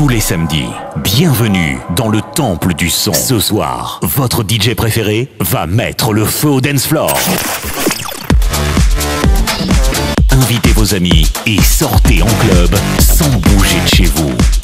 tous les samedis. Bienvenue dans le temple du son. Ce soir, votre DJ préféré va mettre le feu au dance floor. Invitez vos amis et sortez en club sans bouger de chez vous.